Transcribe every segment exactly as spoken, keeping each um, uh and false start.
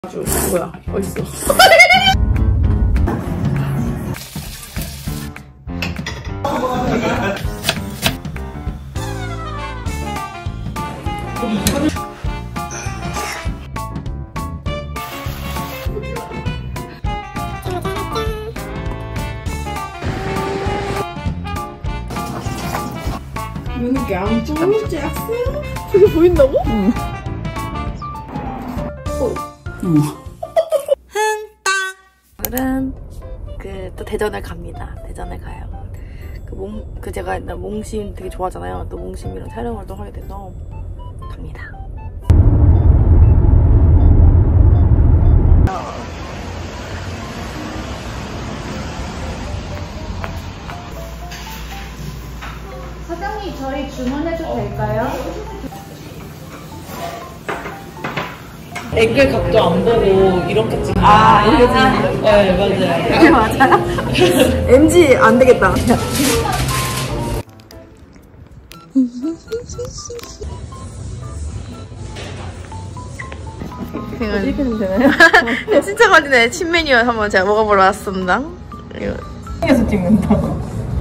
아주 뭐야 어딨어? 여기 양쪽으로 짝어? 저게 보인다고? 응. 어. 응. 흥따. 오늘은 그 또 대전을 갑니다. 대전을 가요. 그 몽, 그 제가 옛날 몽심 되게 좋아하잖아요. 또 몽심이랑 촬영을 또 하게 돼서 갑니다. 사장님, 저희 주문해도 될까요? 앵글 각도 안 보고 이렇게 찍는 아, 이렇게 찍는 거? 네, 맞아요. 맞아요? 엠지 안 되겠다. 이렇게 하면 되나요? 진짜 맛있네. 신메뉴 한번 제가 먹어보러 왔습니다. 이거. 에서 찍는다고?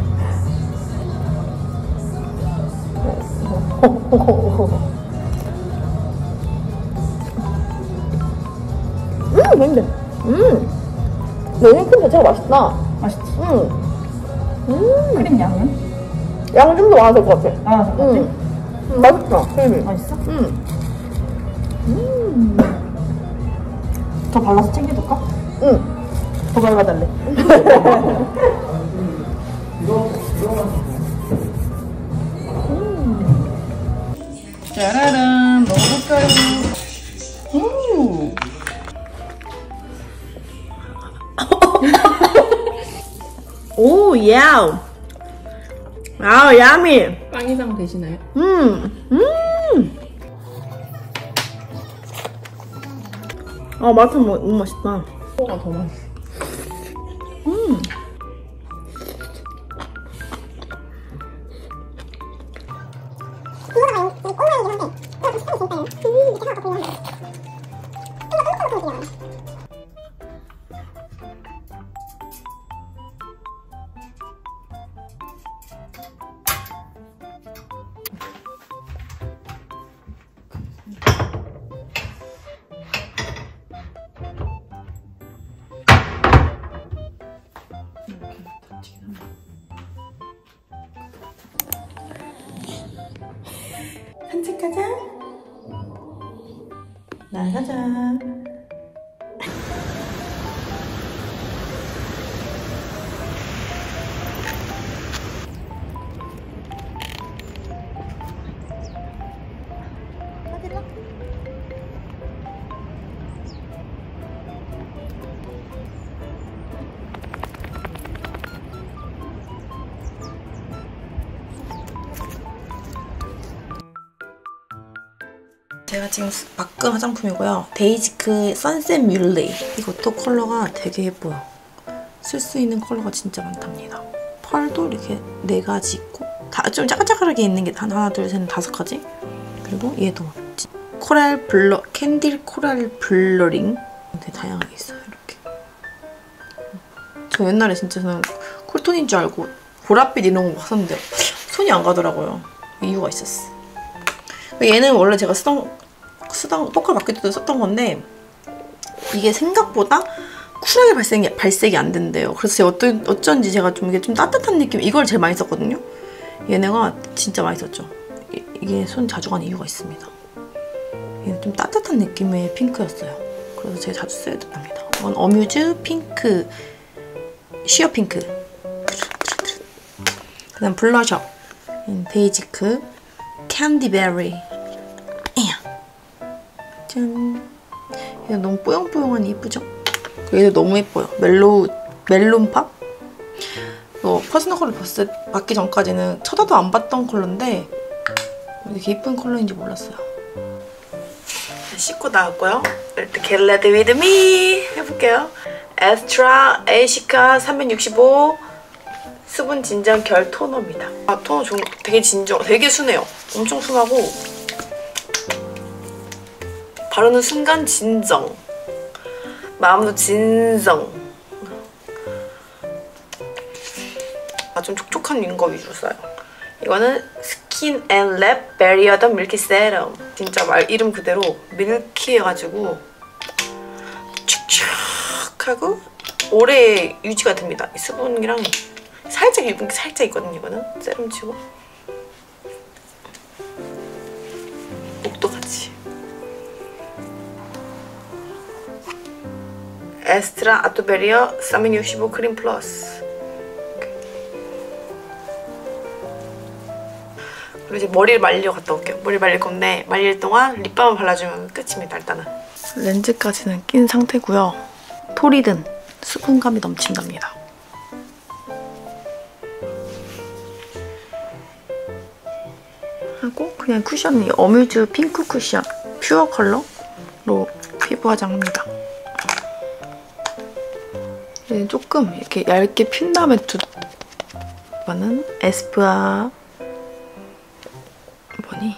음, 맛있네. 음, 메뉴크림 자체가 맛있다. 맛있지? 음, 음. 크림 양은? 양은 좀 더 많아야 될 것 같아. 아, 잠깐만. 음, 음, 맛있다. 크림이. 맛있어? 음, 음, 더 발라서 챙겨줄까? 음. 더 발라달래. 짜라란, 먹어볼까요? 오! 오, 야우. 아우, 야미. 빵이랑 되시나요? 음, 음. 아, 맛은 뭐, 너무 맛있다. 뭐가 더 맛있어? 음. 산책하자. 나가자. 제가 지금 바꾼 화장품이고요. 데이지크 선셋 뮬레이. 이것도 컬러가 되게 예뻐요. 쓸 수 있는 컬러가 진짜 많답니다. 펄도 이렇게 네 가지 있고 다 좀 짜글짜글하게 있는 게 하나, 둘, 셋, 다섯 가지. 그리고 얘도 코랄 블러, 캔딜 코랄 블러링. 되게 다양하게 있어요. 이렇게. 저 옛날에 진짜 저는 쿨톤인 줄 알고 보랏빛 이런 거 봤었는데 손이 안 가더라고요. 이유가 있었어. 얘는 원래 제가 쓰던 쓰던 포컬 바뀔 때도 썼던 건데 이게 생각보다 쿨하게 발색이, 발색이 안 된대요. 그래서 제가 어떤, 어쩐지 제가 좀 이게 좀 따뜻한 느낌, 이걸 제일 많이 썼거든요. 얘네가 진짜 많이 썼죠. 이, 이게 손 자주 가는 이유가 있습니다. 얘는 좀 따뜻한 느낌의 핑크였어요. 그래서 제가 자주 써야 된답니다. 이건 어뮤즈 핑크, 쉬어 핑크. 그 다음 블러셔. 데이지크 캔디베리. 짠. 얘 너무 뽀용뽀용하니 예쁘죠? 얘도 너무 예뻐요. 멜로우, 멜론팝? 이거 퍼스널 컬러 봤을, 받기 전까지는 쳐다도 안 봤던 컬러인데 이렇게 예쁜 컬러인지 몰랐어요. 씻고 나왔고요. 이렇게 Get Ready With Me 해볼게요. 에스트라 에이시카 삼백육십오 수분 진정 결 토너입니다. 아, 토너 좀 되게 진정, 되게 순해요. 엄청 순하고 바르는 순간 진정. 마음도 진성. 아, 좀 촉촉한 거 위주로 써요. 이거는 스킨 앤 랩 베리어 더 밀키 세럼. 진짜 말 이름 그대로 밀키해가지고 축축하고 오래 유지가 됩니다. 이 수분이랑 살짝 유분기 살짝 있거든요. 이거는 세럼치고 목도 같이. 에스트라 아토베리어 사민 육십오 크림 플러스. 그리고 이제 머리를 말리러 갔다 올게요. 머리 말릴 건데 말릴 동안 립밤을 발라주면 끝입니다. 일단은 렌즈까지는 낀 상태고요. 토리든 수분감이 넘친답니다. 하고 그냥 쿠션이 어뮤즈 핑크 쿠션 퓨어 컬러로 피부 화장합니다. 얘는 조금 이렇게 얇게 핀 다음에 두 이거는 에스쁘아 뭐니?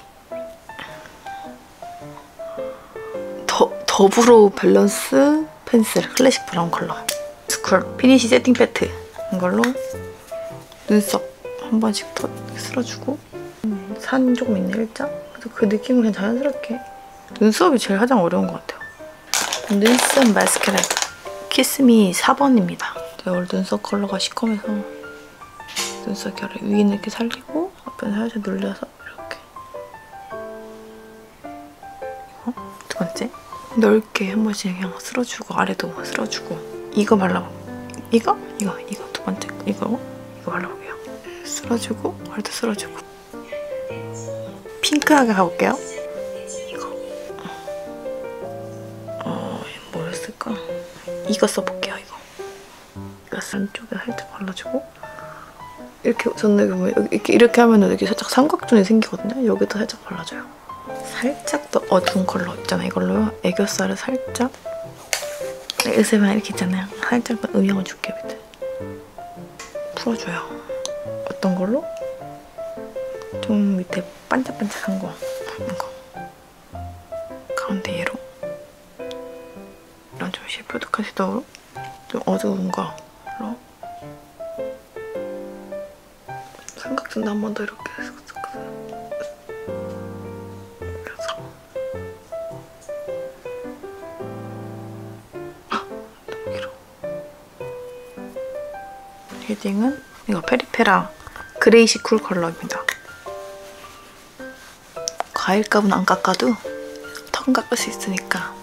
더, 더브로우 밸런스 펜슬 클래식 브라운 컬러 스쿨 피니시 세팅 패트 이걸로 눈썹 한 번씩 더 쓸어주고 음, 산 조금 있네 일자. 그래서 그 느낌을 그냥 자연스럽게. 눈썹이 제일 가장 어려운 것 같아요. 눈썹 마스카라 키스미 사 번입니다. 오늘 눈썹 컬러가 시커매서 눈썹 결을 위는 이렇게 살리고 앞에는 살짝 눌려서 이렇게. 이거 두 번째 넓게 한 번씩 그냥 쓸어주고 아래도 쓸어주고. 이거 발라보 이거? 이거 이거 두 번째 이거 이거 발라볼게요. 쓸어주고 아래도 쓸어주고. 핑크하게 가볼게요. 이거 어 뭐였을까? 이거 써볼게요. 이거 이거 안쪽에 살짝 발라주고 이렇게 저는 이렇게 이렇게 하면 여기 살짝 삼각존이 생기거든요. 여기도 살짝 발라줘요. 살짝 더 어두운 컬러 있잖아요. 이걸로요. 애교살을 살짝 으스만 이렇게 있잖아요. 살짝 더 음영을 줄게요. 밑에 풀어줘요. 어떤 걸로? 좀 밑에 반짝반짝한 거 이거 가운데 얘로 이런 좀 쉐프드 섀도우로 좀 어두운 거로 삼각존도 한 번 더 이렇게 그래서 아 너무 길어. 쉐딩은 이거 페리페라 그레이시 쿨 컬러입니다. 과일값은 안 깎아도 턱은 깎을 수 있으니까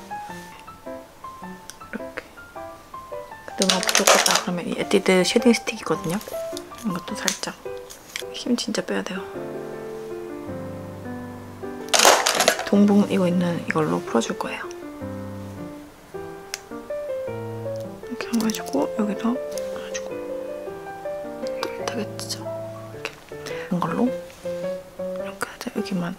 이렇게. 근데 뭐 부족하다 그러면 이 에뛰드 쉐딩 스틱이거든요. 이것도 살짝 힘 진짜 빼야 돼요. 동봉 이거 있는 이걸로 풀어줄 거예요. 이렇게 한 거 해주고 여기도 해주고 되겠죠? 이렇게 이런 걸로 이렇게 하자. 여기만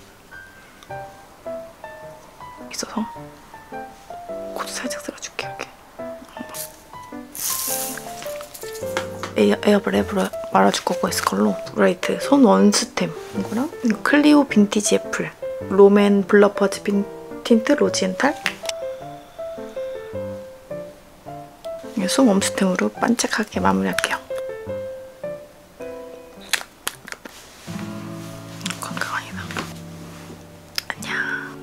있어서 코도 살짝 쓸어줄게. 이렇게 에어, 에어브랩으로 말아줄 거고 있을 걸로 브라이트 손 원스템 이거랑 이거 클리오 빈티지 애플 롬앤 블러퍼즈 빈 틴트 로지엔탈 손 웜스템으로 반짝하게 마무리할게요. 광각 아니다. 안녕.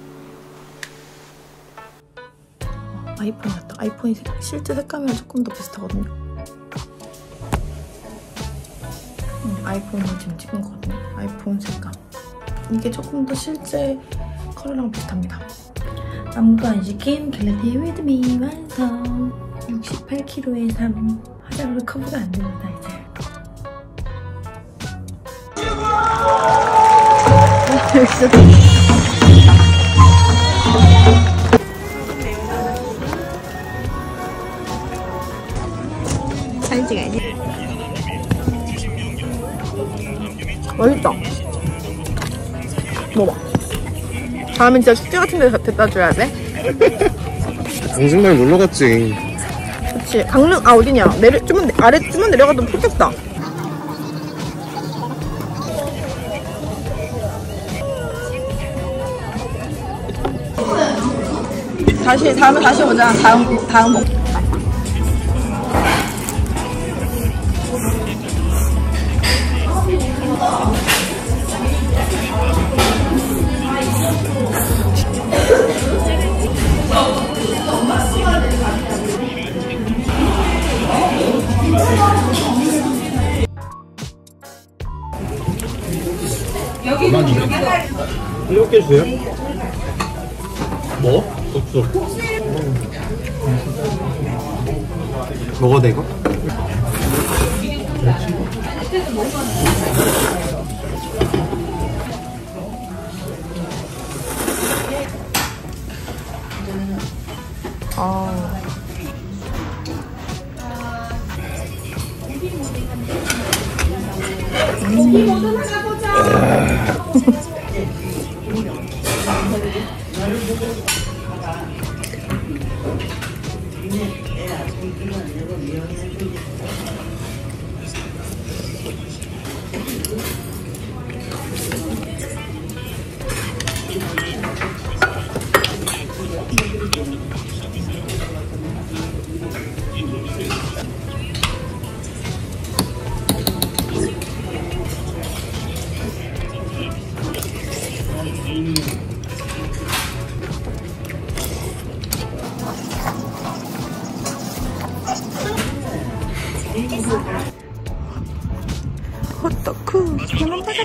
어, 아이폰 같다. 아이폰이 실제 색감이랑 조금 더 비슷하거든요. 음, 아이폰을 지금 찍은 거거든요. 아이폰 색감. 이게 조금 더 실제 컬러랑 비슷합니다. 아무도 안 시킨 겟레디 위드 미 완성. 육십팔 킬로그램의 삶. 화장으로 커버가 안 됩니다, 이제. 여기서 사진 찍어야지. 맛있다. 먹어봐. 다음엔 진짜 축제 같은 데 데다 줘야 돼? 강진말 놀러 갔지. 그치. 강릉, 아, 어디냐. 내려, 좀만, 내, 아래, 좀만 내려가도 좋겠다. 다시 다음에 다시 오자. 다음 다음 복. 일곱 개 주세요. 뭐? 국수. 먹어도 돼, 이거? 아. 호떡쿠 그만 받아.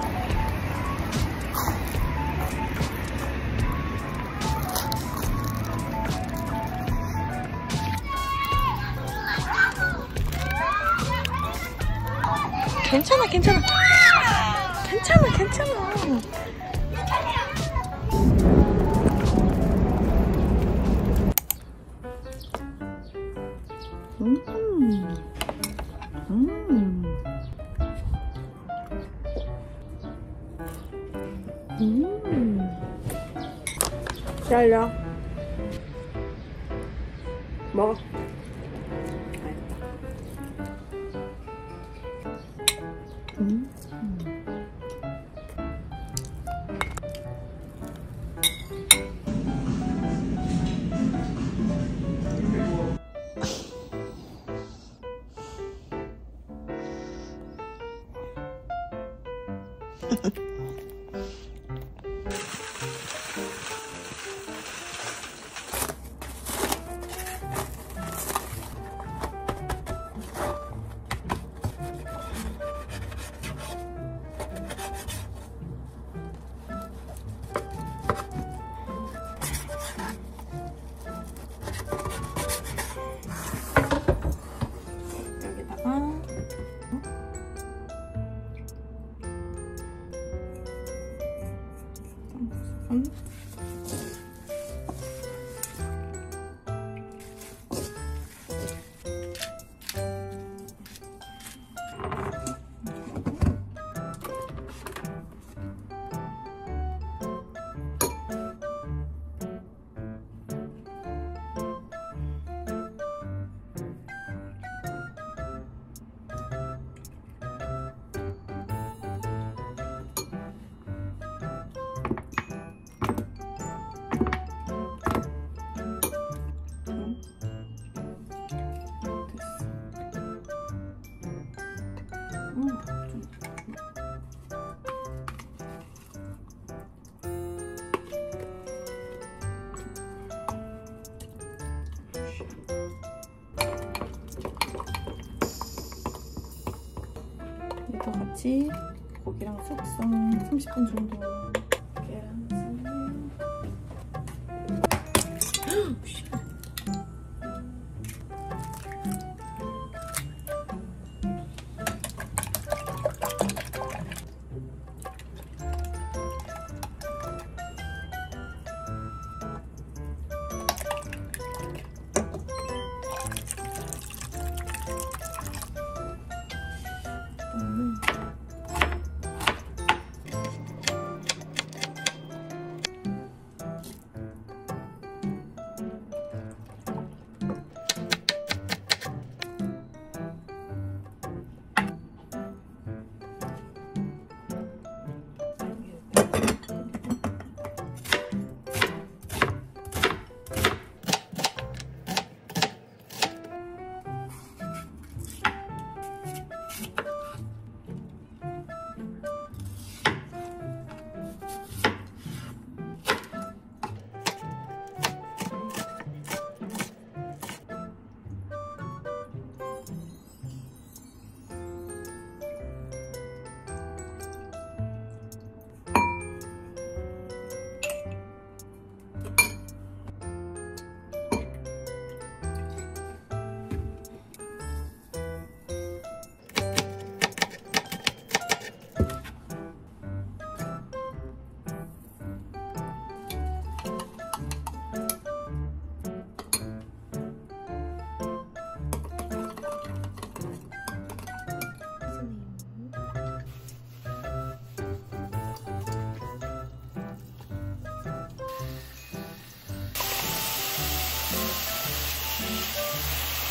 괜찮아 괜찮아 괜찮아 괜찮아. 음. 음. 음. 잘라. 먹어. 음. 음. 이거 같이 고기랑 숙성 삼십 분 정도. 계란찜.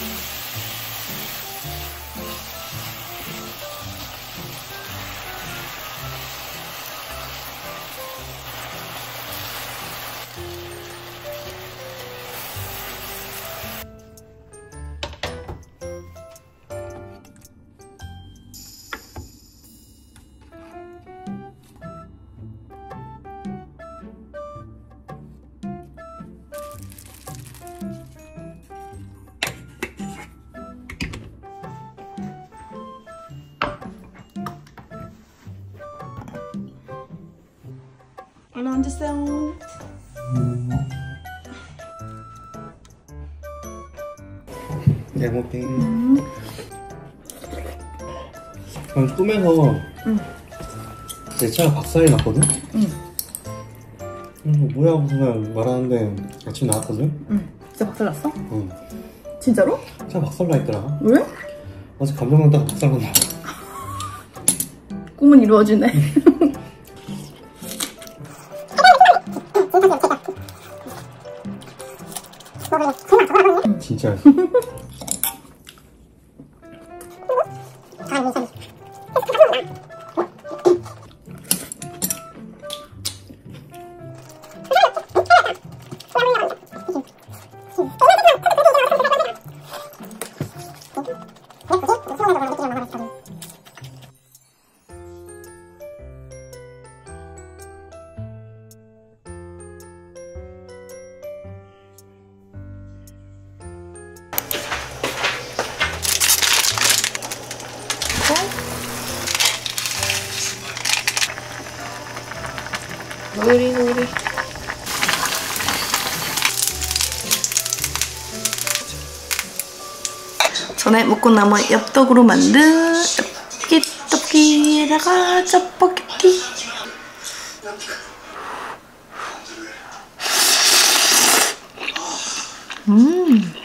얼른 앉으세요. 잘 먹게. 음. 난 꿈에서 응. 내 차가 박살이 났거든? 응. 음, 뭐야 하고 그냥 말하는데 아침에 나왔거든? 응. 진짜 박살났어? 응. 진짜로? 차 박살나 있더라. 왜? 어제 감정 먹다가 박살났나 봐. 꿈은 이루어지네. 진짜. 요리 요리. 전에 먹고 남은 엽떡으로 만든 엽기떡기에다가 짜파게티. 음.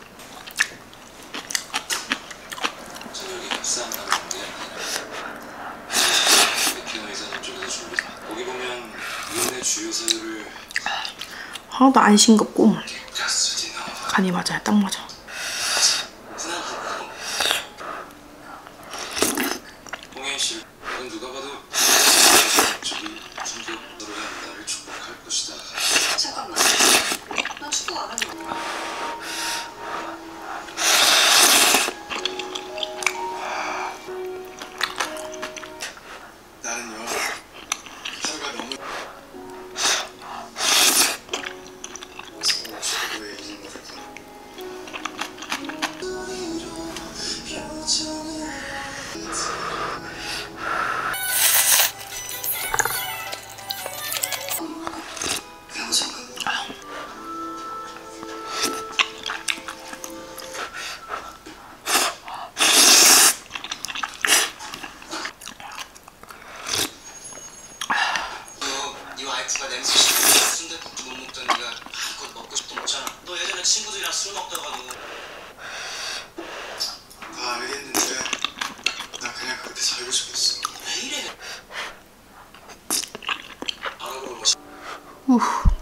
하나도 안 싱겁고 간이 맞아요. 딱 맞아. 잠깐만. 나 축구 안 하는 거야. 나는요, 하루가 너무 축구에 있는 것 같아. 와이프가 냄새 싫고 순댓국도 못 먹던 네가 마음껏 먹고 싶던 거잖아. 너 예전에 친구들이랑 술 먹다가도 다 알겠는데 나 그냥 그렇게 살고 싶었어. 왜 이래? 알아보고 뭐 우후.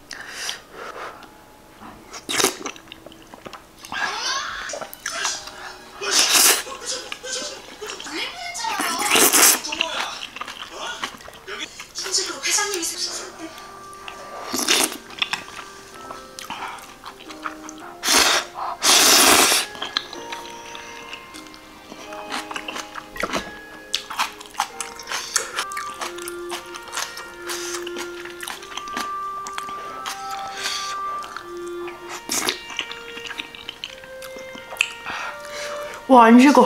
손직으로 회장님이 쓰셨을 때 와, 안 식어.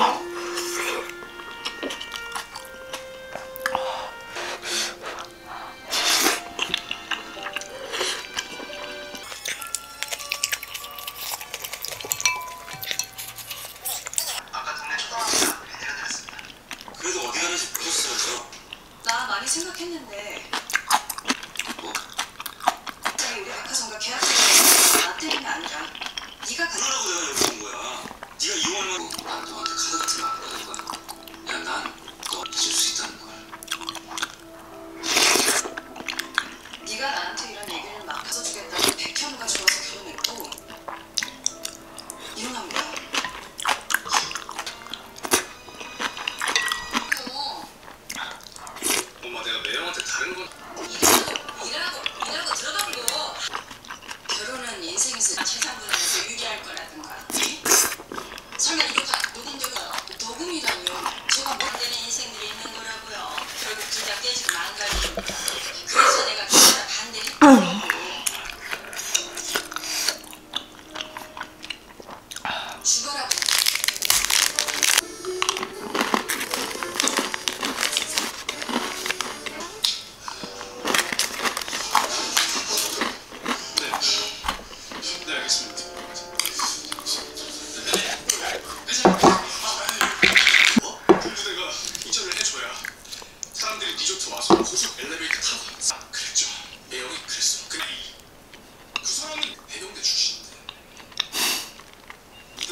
그래도 어디 가는지 보셨어요. 나 많이 생각했는데 뭐? 갑자기 우리 백화점과 계약서에 나 때문이 아니라 네가 가 그러라고 내가 여기 온 거야. 네가 이혼하면 난 너한테 카드 같은 거 안 받을 거야. 야, 난 너 잊을 수 있다는 걸. 네가 나한테 이런 얘기를 막 해서 주겠다고 백현우가 좋아서 결혼했고 이혼한 거야.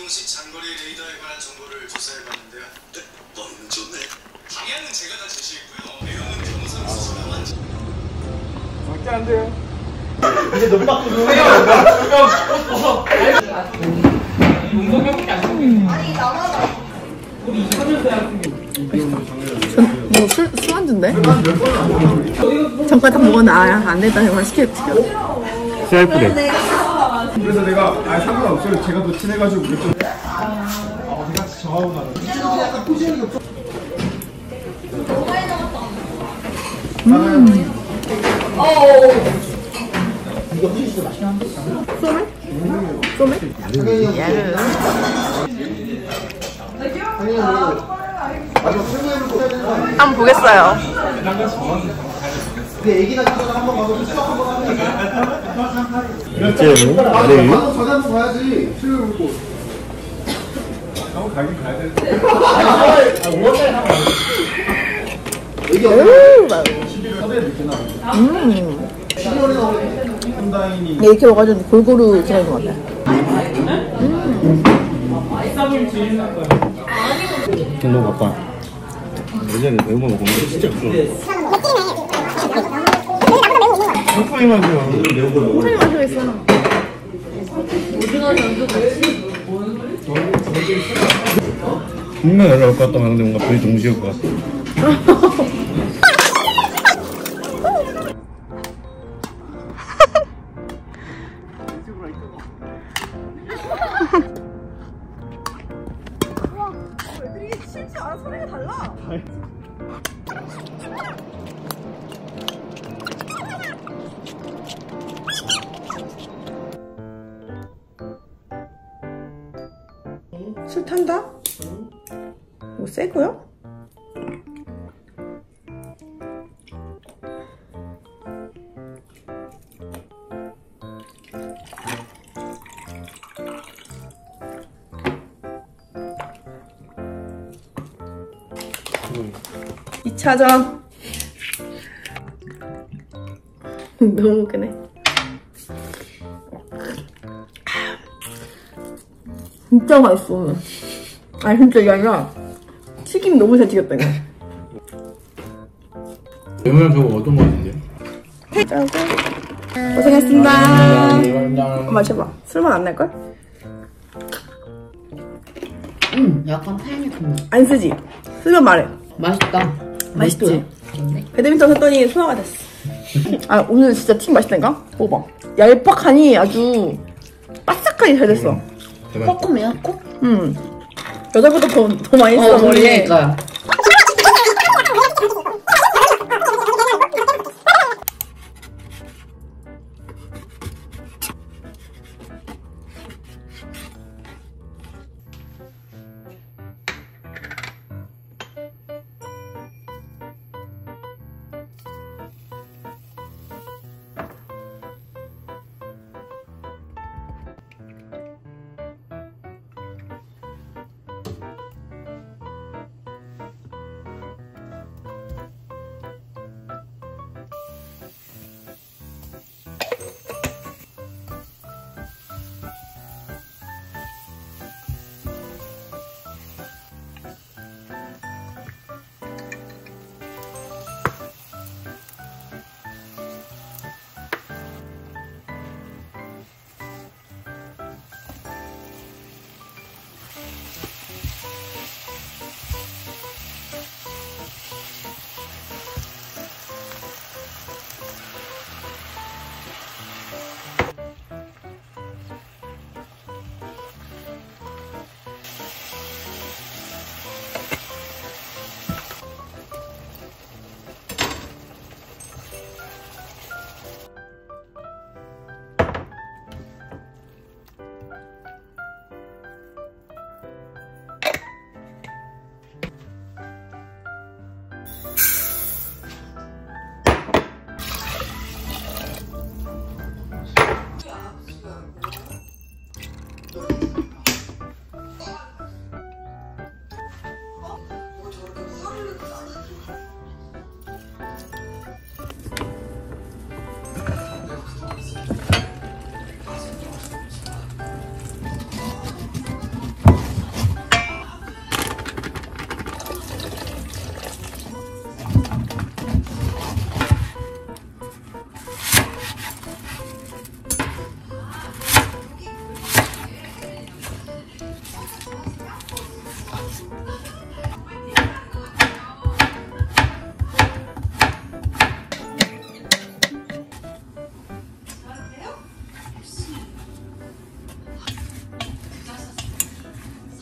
공식 장거리 레이더에 관한 정보를 조사해봤는데요. 네, 너희는 좋네. 방향은 제가 다 제시했고요. 내용은 변호사로 수사만. 절대 안 돼요. 뭐 술, 술 안주인데? 잠깐 딱 먹었는데 아, 안 됐다 정말 시켜 시켜 셀프래. 그래서 내가 아 상관없어요. 제가 더 친해가지고 그랬죠. 아 어디 같이 저하고 가는. 음. 쏘매? 쏘매? 야르 한번 보겠어요. 이제 아니. 한번 가야지. 한번 가긴 가야 돼. 음. 다행히 이렇게 먹어가지고 골고루 지내는 것 같아. 너무 바빠. 예전에 매운 거 먹으면 진짜 좋아. 천천히 마셔. 매운 거 먹어. 천천히 마시고 있어. 분명 연락 올 것 같다 하는데 뭔가 거의 동시에 올 것 같아. 술 탄다? 이거 새거요? 이 차전 너무 웃기네. 진짜 맛있어. 아니 진짜 이게 아니라 튀김 너무 잘 튀겼다 이거. 매운 저거 어떤 거 같은데? 짜고 고생했습니다. 마셔봐. 술만 안 날걸? 음, 약간 타임리프 안 쓰지? 쓰면 말해. 맛있다. 맛있지? 맛있네. 배드민턴 샀더니 소화가 됐어. 아 오늘 진짜 튀김 맛있다니까? 먹어봐. 얄팍하니 아주 바삭하니 잘 됐어. 코코매요? 코? 응. 여자보다 더, 더 많이 써 어, 머리에. 그러니까요.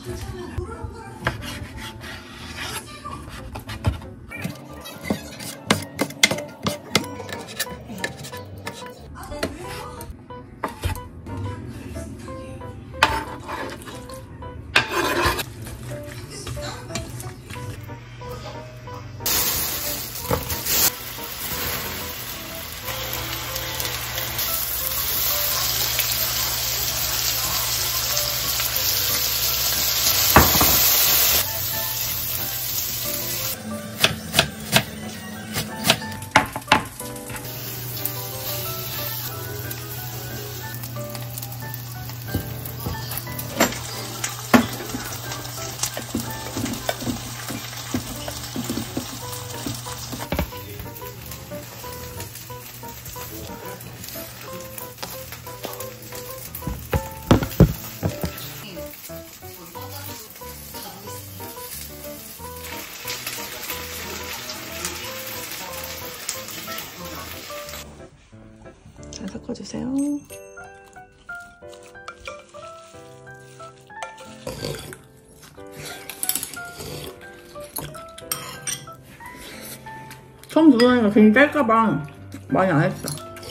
잘 섞어주세요. 처음 들어보니까 굉장히 짤까봐 많이 안 했어.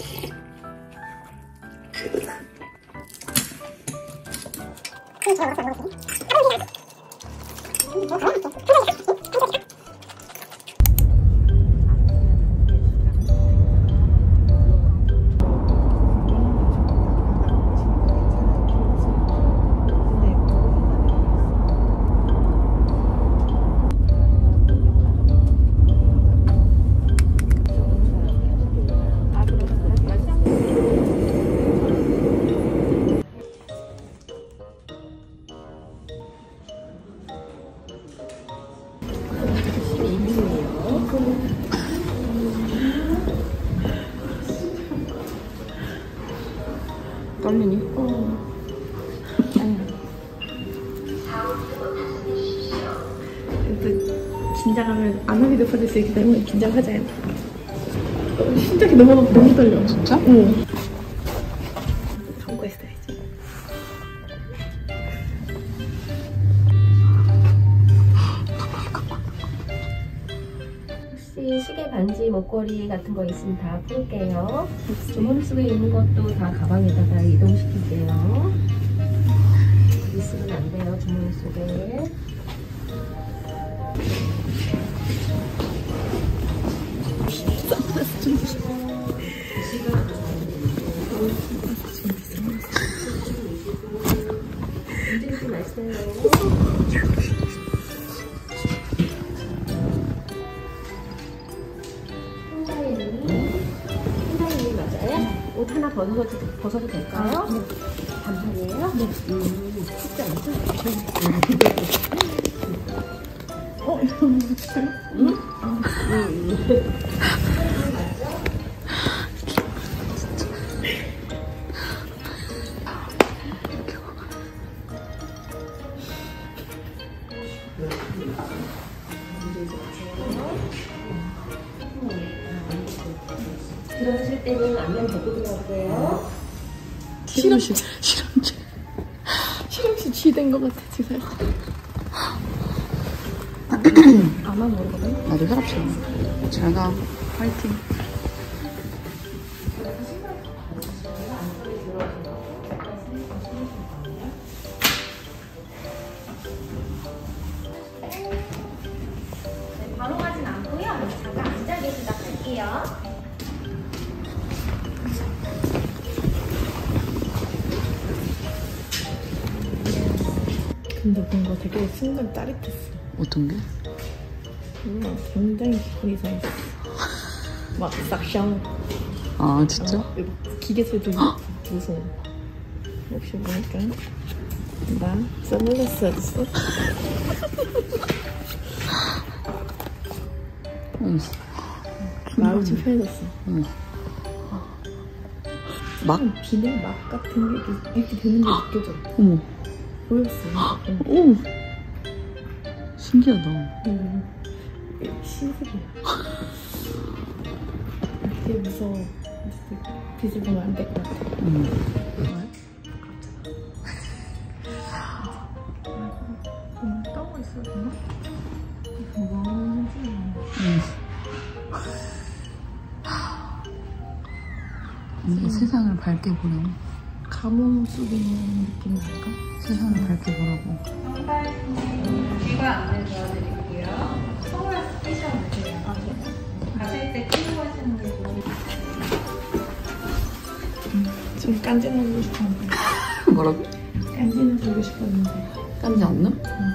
떨리니? 어. 긴장하면 안 하게 높아질 수 있기 때문에 긴장하지 않아. 심장이 너무 너무 떨려. 진짜? 응. 참고 있어야지. 혹시 시계, 반지, 목걸이 같은 거 있으면 다 풀게요. 주머니 속에 있는 것도 다 가방에다가 이동시킬게요. 있으면 안 돼요, 주머니 속에. 흔들지 마세요. 옷 하나 벗어도, 벗어도 될까요? 네. 단판이에요? 네. 음, 쉽지 않죠? 어, 이거 진짜요? 응? 아, 응. 들어오실 때는 앞면 대고 들어오세요. 실험실, 실험실. 실험실 쥐된 것 같아, 지금. 아마 모르거든? 나도 혈압 나. 잘 가. 화이팅. 바로 가진 않고요. 잠깐 앉아 계시다 갈게요. 근데 뭔가 되게 순간 짜릿했어. 어떤 게? 뭔가 굉장히 기분이 이상했어. 막 싹샹. 아 진짜? 어, 기계 소리도 무서워. 혹시 보니까 나 선글라스 어딨어? 응. 마음이 좀 편해졌어. 응. 막? 비늘 막 같은 게 이렇게, 이렇게 되는 게 느껴져. 어머. 보였어. 오. 신기하다. 응. 신세계야. 되게 무서워. 빛을 보면 안 될 것 같아. 응. 왜? 음. 세상을 밝게 보려고. 감옥 속에 있는 느낌 날까? 세상을 밝게 보라고. 귀가 안내 도와드릴게요. 선글라스 끼셔도 돼요. 아, 네. 가실 때 끼고 하시는 게 좋아요. 좀 깐지나고 싶었는데. 뭐라고? 깐지나고 싶었는데. 깐지 않나?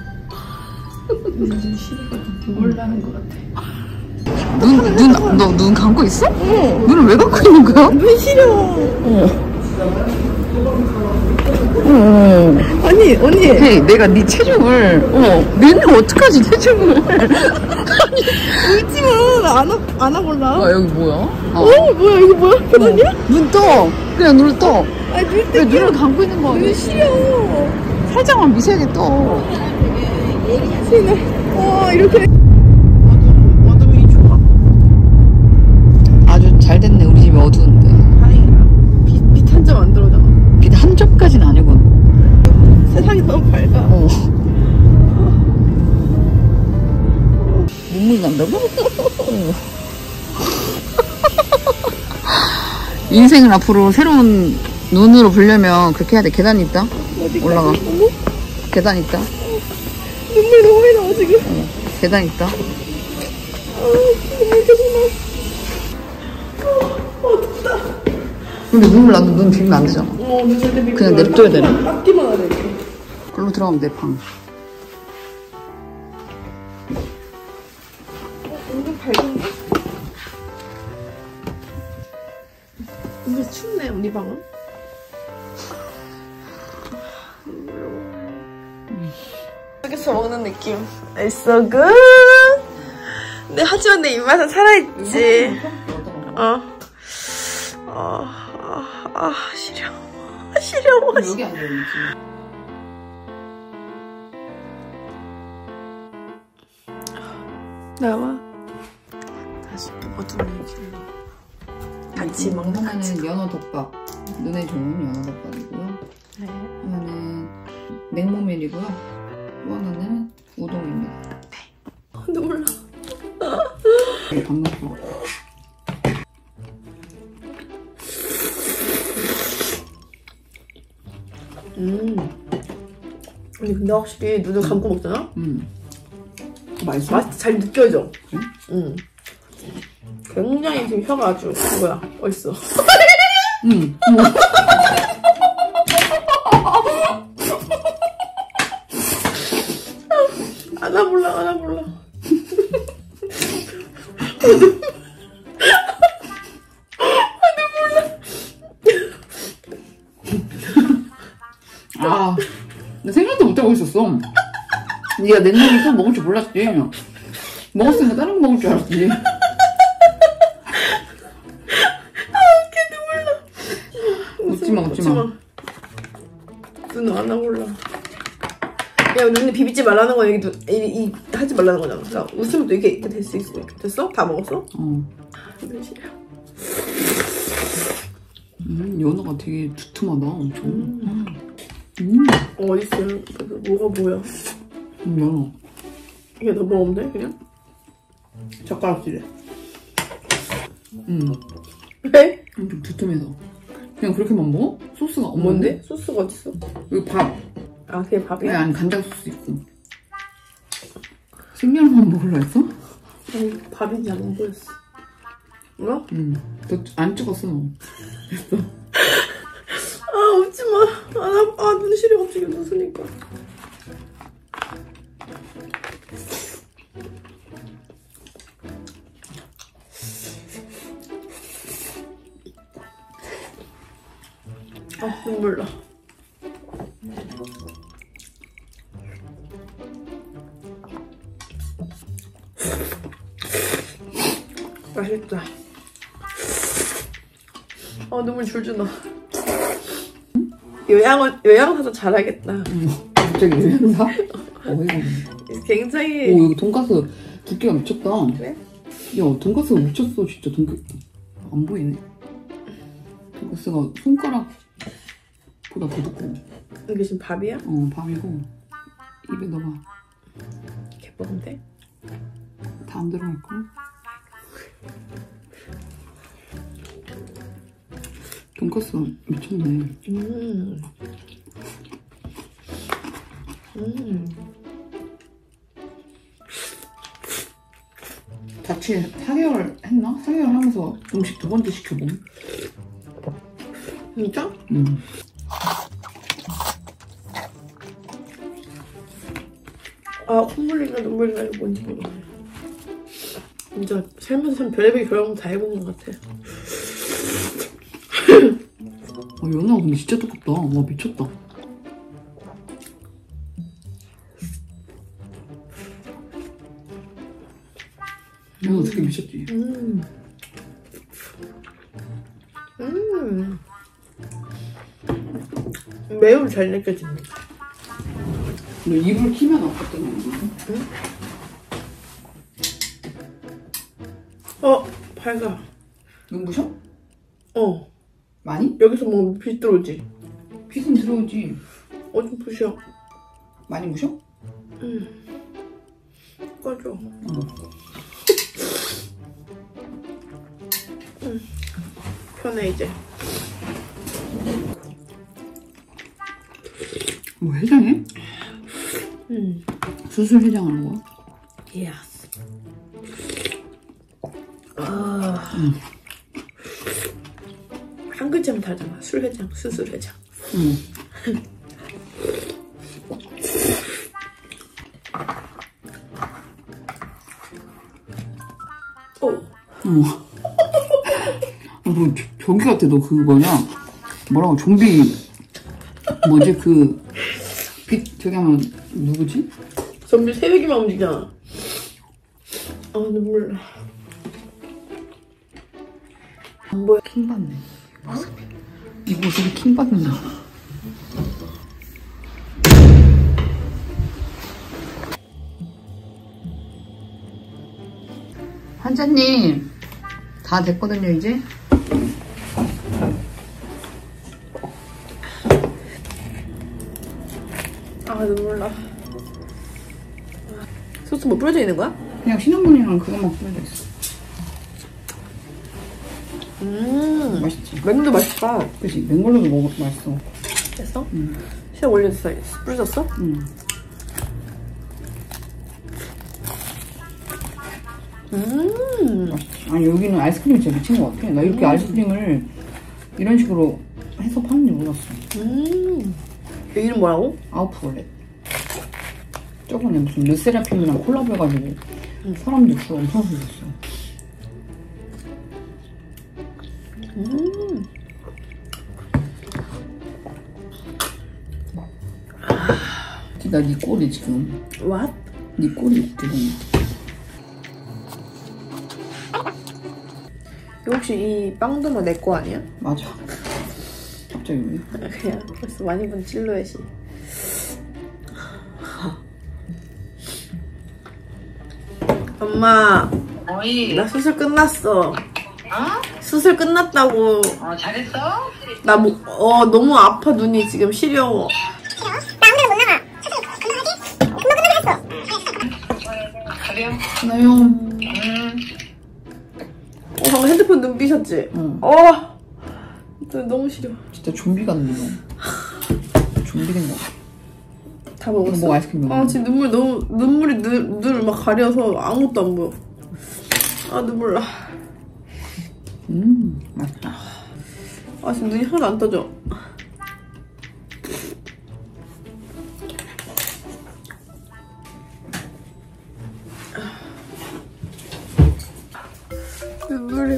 근데 좀 싫거든. 몰라는 것 같아. 눈, 눈, 너 눈 감고 있어? 응. 눈을 왜 감고 있는 거야? 눈 시려. 응. 응. 아니, 언니. 헤이, 내가 네 체중을, 어, 맨날 어떡하지, 체중을. 울지 마. 안, 와, 안 와볼라. 아, 여기 뭐야? 어, 어 뭐야, 이게 뭐야? 계단이야? 어. 눈 떠! 그냥 눈을 떠! 아니, 눈 왜 눈을 감고 있는 거야? 눈 시려. 살짝만 미세하게 떠. 예리하시네. 와, 이렇게. 어둠, 어둠이 좋아. 아주 잘 됐네, 우리 집이 어두운데. 다행이다. 빛, 빛 한 점 안 들어오잖아. 빛 한 점까지는 아니고. 세상이 너무 밝아. 어. 눈물 난다고? 인생을 앞으로 새로운 눈으로 보려면 그렇게 해야 돼. 계단 있다. 어디까지? 올라가. 어머? 계단 있다. 눈물 너무 많이 나와, 지금. 어. 계단 있다. 아, 눈물 계속 나. 어, 어둡다. 근데 눈물 나도 눈 비비면 안 되잖아. 어, 눈 절대 비비지 그냥 말고 냅둬야 되나? 앞뒤만- 앞뒤만 하래, 이렇게. 글로 들어가면 내 방. 완전 밝은데? 근데 춥네, 우리 방은. 여기서 먹는 느낌. It's so good. 근데 하지만 내 입맛은 살아있지. 어. 어, 아, 아, 시려. 아, 시려. 여기 앉아 있지. 나와. 다시 어둠을 길러. 같이 먹는 같이. 하나는 연어 덮밥. 눈에 좋은 연어 덮밥이고요. 네. 하나는 냉모밀이고요. 또 하나는 우동입니다. 어, 눈물 나. 밥 넣고. 음. 아니 근데 확실히 눈을 감고 먹잖아? 음. 맛있어? 맛이 잘 느껴져. 응? 응. 굉장히 지금 혀가 아주 뭐야 멋있어. 응. 안아 몰라 안아 몰라. 아, 나 생각도 못하고 있었어. 네가 냉면을 또 먹을 줄 몰랐지. 먹었으니까 다른 거 먹을 줄 알았지. 웃지마, 웃지마. 눈 안아 몰라. 야 눈에 비비지 말라는 거 여기 눈, 이, 이 하지 말라는 거잖아. 그러니까 웃으면 또 이게 이렇게 될 수 있어. 됐어? 다 먹었어? 어. 눈 시려. 음, 연어가 되게 두툼하다, 엄청. 음. 음. 어, 어딨어? 뭐가 뭐야? 음, 연어. 이게 너 먹으면 돼 그냥? 젓가락질해. 음. 왜? 엄청 두툼해서. 그냥 그렇게만 먹어? 소스가 없는데? 뭔데? 소스가 어딨어? 여기 밥. 아 그게 밥이야? 아니, 아니 간장 소스 있고. 생면만 먹으려 했어? 아니 밥인지 안 보였어. 뭐? 응. 너 안 찍었어. 됐어. 아 웃지마. 아, 아 눈 시려 갑자기 웃으니까. 아 눈물 나. 맛있다. 아 눈물 줄줄 나. 요양원 요양사도 잘하겠다. 응. 갑자기 왜 한다? 어이가 없네. 굉장히. 오, 여기 돈가스 두께가 미쳤다. 그래? 야, 돈가스가 미쳤어, 진짜. 돈가 안 보이네. 돈가스가 손가락보다 더 두꺼워. 이게 지금 밥이야? 어, 밥이고. 입에 넣어봐. 먹으면 돼. 다 안 들어갈까? 돈까스 미쳤네. 음. 음. 자취 사 개월 했나? 사 개월 하면서 음식 두 번째 시켜봄. 진짜? 음. 아, 콧물이나 눈물이나 이거 뭔지 모르겠네. 진짜 살면서 참 별의별 경험 다 해본 것 같아. 아, 연아 근데 진짜 두껍다. 와, 미쳤다. 연아 되게 미쳤지? 음. 음. 매우 잘 느껴집니다. 너 입을 키면 아팠던 거 응? 어, 밝아. 눈부셔? 어. 많이? 여기서 뭐 빛 들어오지? 빛은 들어오지. 어, 좀 부셔. 많이 부셔? 응. 꺼줘. 어. 응. 편해, 이제. 뭐 해장해? 응. 수술 해장하는 거야? 예스. 아. 응. 한 글자면 다르잖아. 술 해장, 수술 해장. 응. 어. 어. 아, 너 저, 저기 같아. 너 그 뭐냐? 뭐라고 좀비 뭐지 그 빛 저기 하면 누구지? 좀비 새벽이만 움직이잖아. 아, 눈물 나. 안 보여. 킹받네. 모습이. 이 모습이 킹받는다. 환자님 다 됐거든요 이제. 아, 눈물 나. 소스 뭐 뿌려져 있는 거야? 그냥 시나몬이랑 그것만 뿌려져 있어. 음. 맛있지? 맹도 맛있다. 그치? 맹걸로도 먹어도 맛있어. 됐어? 응. 시작 올려줬어. 뿌려졌어? 응. 음. 맛있지? 아니 여기는 아이스크림이 진짜 미친 것 같아. 나 이렇게 음. 아이스크림을 이런 식으로 해서 파는지 몰랐어. 음. 이 이름 뭐라고? 아우프올렛. 저번에 무슨 르세라핌이랑 콜라보 해가지고 음. 사람들 줄 엄청 쏟았어. 음. 나 네 꼴이 지금. What? 네 꼴이 지금. 혹시 이 빵도마 내 거 아니야? 맞아. 갑자기 왜? 그냥 벌써 많이 본 실루엣이. 엄마. 어이. 나 수술 끝났어. 어? 수술 끝났다고. 어, 잘했어? 나 뭐, 어, 너무 아파, 눈이 지금 시려워. 그래요? 하나요? 음. 어, 방금 핸드폰 눈 삐셨지? 응. 어, 나 너무 시려. 진짜 좀비 같네, 너. 좀비 된다. 다 먹었어? 뭐 아이스크림 먹었어? 아, 지금 눈물 너무, 눈물이 눈, 눈을 막 가려서 아무것도 안 보여. 아, 눈물 나. 음, 맛있다. 아, 지금 눈이 하나도 안 떠져. 눈물이.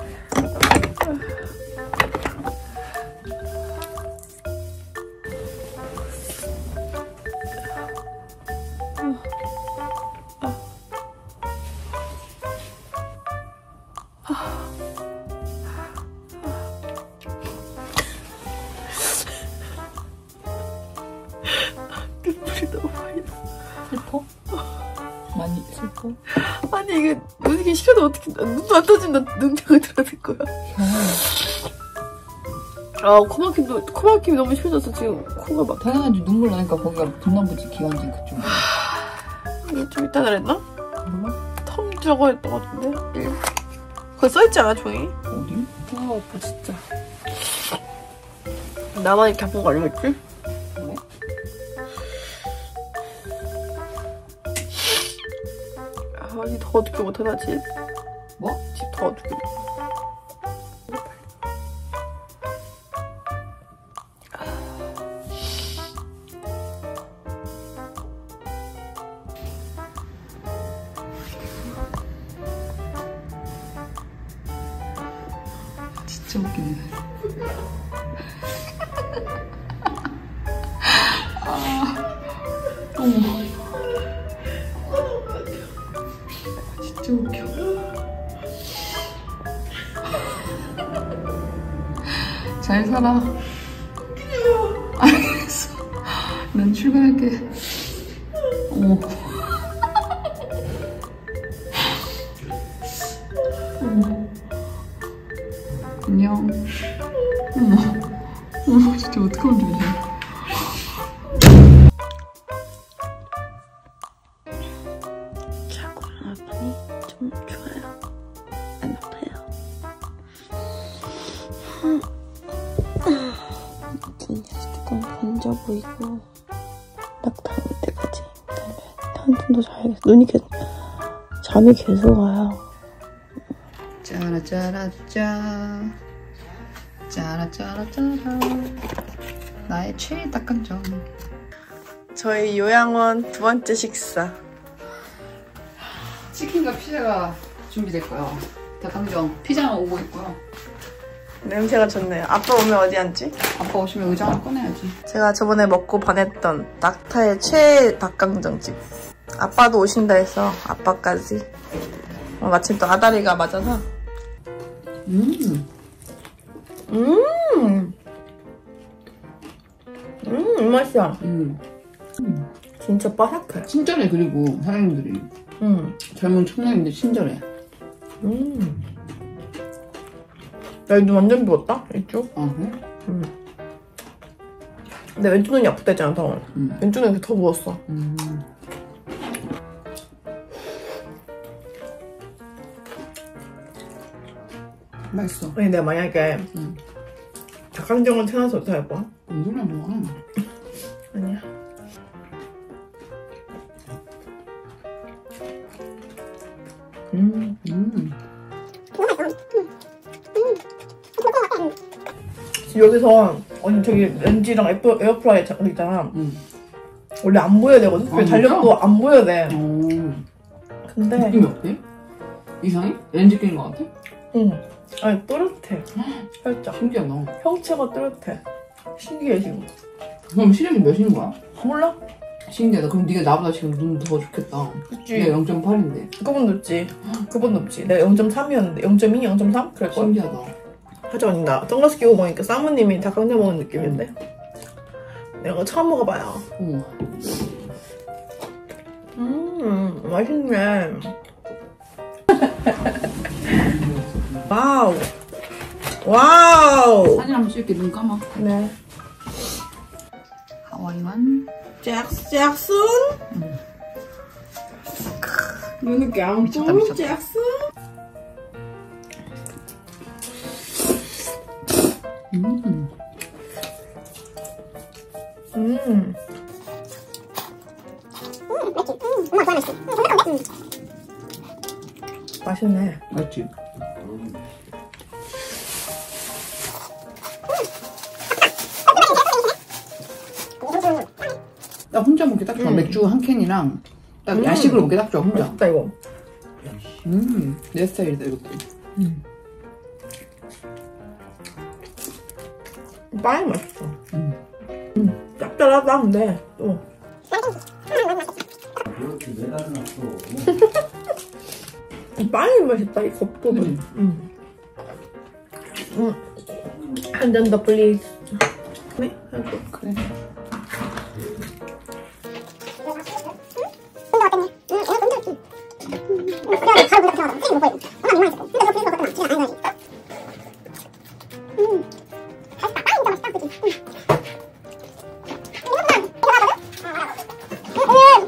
눈물이 너무 많이 나. 슬퍼? 많이 슬퍼? 아니 이게 눈이 시켜도 어떻게 눈도 안 떠진다. 눈병을 들어야 될 거야. 아 코막힘도 코막힘이 너무 심해져서 지금 코가 막 당연하지. 눈물 나니까 거기가 분남부지 기관지 그쪽. 이게 좀 이따 그랬나? 뭐? 텀 저거 했던 것 같은데? 일. 그거 써있지 않아, 종이? 어디? 아, 오빠 진짜. 나만 이렇게 아픈 거 아니겠지? 뭐? 아, 이 더 어둡게 못하나, 집? 뭐? 집 더 어둡게. 진짜 웃기네. 아, 어머. 진짜 웃겨. 잘 살아. 알겠어. 난 출근할게. 어머. 어머. 안녕. 어머. 어머, 진짜 어떡하면 좋지? 자고 일어났더니 좀 좋아요. 안 아파요. 눈이 조금 번져 보이고 낙타 올 때까지 한 좀 더 자야겠어. 눈이 계속 잠이 계속 와요. 짜라짜라짜. 짜라짜라짜라. 나의 최애 닭강정. 저희 요양원 두 번째 식사. 치킨과 피자가 준비됐고요. 닭강정, 피자는 오고 있고요. 냄새가 좋네요. 아빠 오면 어디 앉지? 아빠 오시면 의자 하나 꺼내야지. 제가 저번에 먹고 반했던 낙타의 최애 닭강정집. 아빠도 오신다 해서 아빠까지. 어, 마침 또 아다리가 맞아서. 음. 음. 음, 맛이야. 음. 진짜 바삭해. 친절해. 그리고 사장님들이 음. 젊은 청년인데 친절해. 음. 야, 눈 완전 부었다? 이쪽? 아 그래? 음. 내 왼쪽 눈이 아프다 했잖아, 더. 음. 왼쪽 눈이 더 부었어. 음. 맛있어. 아니, 내가 만약에 음. 닭강정을 태어나서 어떻게 할 거야? 뭔 소리야 뭐야? 아니야. 음. 음. 여기서 언니 저기 렌지랑 에어, 에어프라이어 저기 있잖아. 음. 원래 안 보여야 되거든? 아, 달력도 안 보여야 돼. 오. 근데 느낌이 어때? 이상해? 렌즈 낀 거 같아? 응. 아니 또렷해. 살짝. 신기하다. 형체가 또렷해. 신기해 지금. 그럼 시력이 몇인 거야? 몰라? 신기하다. 그럼 네가 나보다 지금 눈 더 좋겠다. 그치. 내가 영 점 팔인데. 그건 높지. 그건 높지. 내가 영 점 삼이었는데 영 점 이, 영 점 삼? 그럴걸? 신기하다. 하지만 나 선글라스 끼고 보니까 사모님이 닭강정 먹는 느낌인데? 내가 처음 먹어봐요. 어. 음, 맛있네. 와우. 와우. 사진 한번 찍을게. 눈 감아. 네. 하와이완. 잭스, 잭슨? 음. 눈이 깜짝 미쳤다, 미쳤다. 잭슨? 음. 음. 맛있네. 맞지? 나 혼자 먹기 딱 좋아. 음. 맥주 한 캔이랑 딱 음. 야식으로 먹기 딱 좋아. 혼자. 맛있다 이거. 음, 내 스타일이다 이것도. 음. 빵이 맛있어. 음. 음. 짭짤하다 근데 또. 빵이 맛있다 이 겉부분. 음. 음. 음. 한 잔 더 플리즈. 네? 해줘. 그래.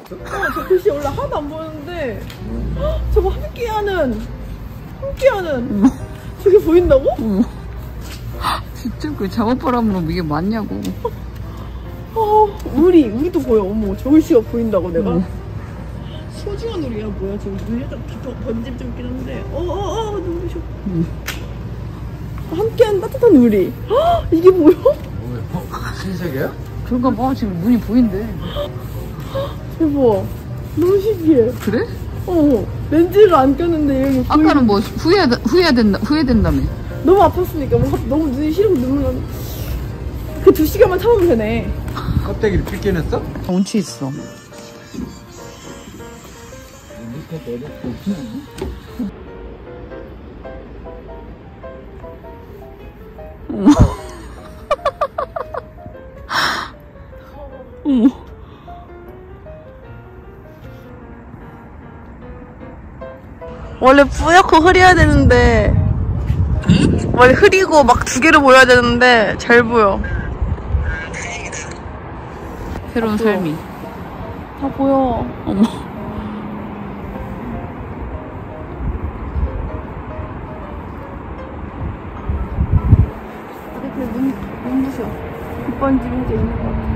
저 글씨 원래 하나도 안 보였는데 헉, 저거 함께하는 함께하는 저게 보인다고? 어. 진짜 그 작업바람으로 이게 맞냐고. 어, 우리 우리도 보여. 어머 저 글씨가 보인다고 내가. 어. 소중한 우리야 뭐야 지금 눈에다 번짐 좀 있긴 한데 어어어 눈부셔. 응. 함께한 따뜻한 우리. 헉, 이게 뭐야? 신세계야? 그런가 봐. 지금 눈이 보인대. 대박. 너무 신기해. 그래? 어 렌즈를 안 꼈는데 여기 아까는 뭐 후회 후회된다 후회된다며. 너무 아팠으니까 뭐 너무 눈이 시리고 눈물 나는. 그 두 시간만 참으면 되네. 껍데기를 삐껴냈어? 운치 있어. 어머. 어머. 원래 뿌옇고 흐려야 되는데 원래 흐리고 막 두 개를 보여야 되는데 잘 보여. 새로운 삶이. 다 보여. 어머. 근데 눈, 눈부셔. 빗번짐이 돼 있는 것 같아.